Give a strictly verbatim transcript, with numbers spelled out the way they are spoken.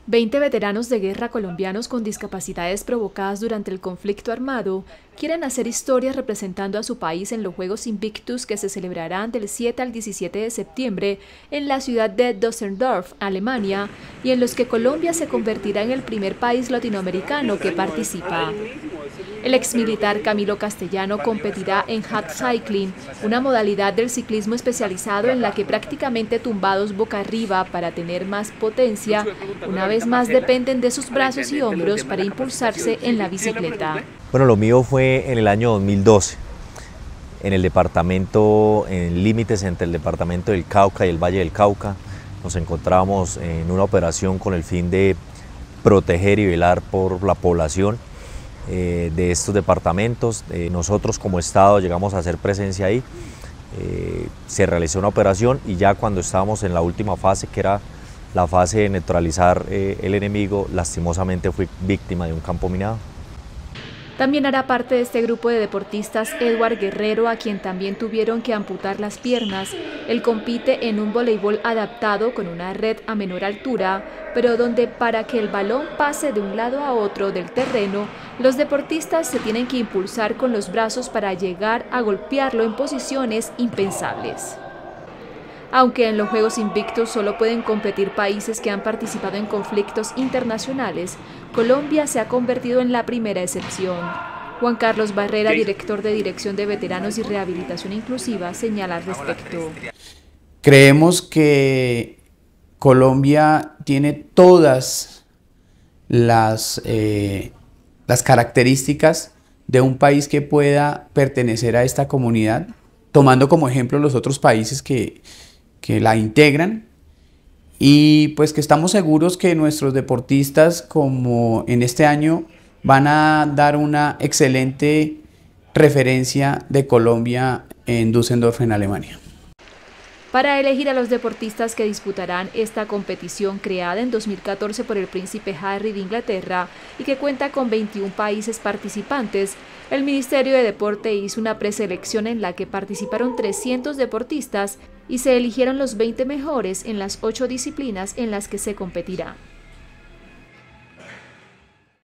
veinte veteranos de guerra colombianos con discapacidades provocadas durante el conflicto armado quieren hacer historia representando a su país en los Juegos Invictus que se celebrarán del siete al diecisiete de septiembre en la ciudad de Düsseldorf, Alemania, y en los que Colombia se convertirá en el primer país latinoamericano que participa. El exmilitar Camilo Castellano competirá en Hat Cycling, una modalidad del ciclismo especializado en la que prácticamente tumbados boca arriba para tener más potencia, una vez más dependen de sus brazos y hombros para impulsarse en la bicicleta. Bueno, lo mío fue en el año dos mil doce, en el departamento, en límites entre el departamento del Cauca y el Valle del Cauca. Nos encontrábamos en una operación con el fin de proteger y velar por la población eh, de estos departamentos. Eh, nosotros como Estado llegamos a hacer presencia ahí, eh, se realizó una operación y ya cuando estábamos en la última fase, que era la fase de neutralizar eh, el enemigo, lastimosamente fui víctima de un campo minado. También hará parte de este grupo de deportistas Edward Guerrero, a quien también tuvieron que amputar las piernas. Él compite en un voleibol adaptado con una red a menor altura, pero donde para que el balón pase de un lado a otro del terreno, los deportistas se tienen que impulsar con los brazos para llegar a golpearlo en posiciones impensables. Aunque en los Juegos Invictus solo pueden competir países que han participado en conflictos internacionales, Colombia se ha convertido en la primera excepción. Juan Carlos Barrera, director de Dirección de Veteranos y Rehabilitación Inclusiva, señala al respecto. Creemos que Colombia tiene todas las, eh, las características de un país que pueda pertenecer a esta comunidad, tomando como ejemplo los otros países que que la integran, y pues que estamos seguros que nuestros deportistas, como en este año, van a dar una excelente referencia de Colombia en Düsseldorf, en Alemania. Para elegir a los deportistas que disputarán esta competición creada en dos mil catorce por el príncipe Harry de Inglaterra y que cuenta con veintiún países participantes, el Ministerio de Deporte hizo una preselección en la que participaron trescientos deportistas y se eligieron los veinte mejores en las ocho disciplinas en las que se competirá.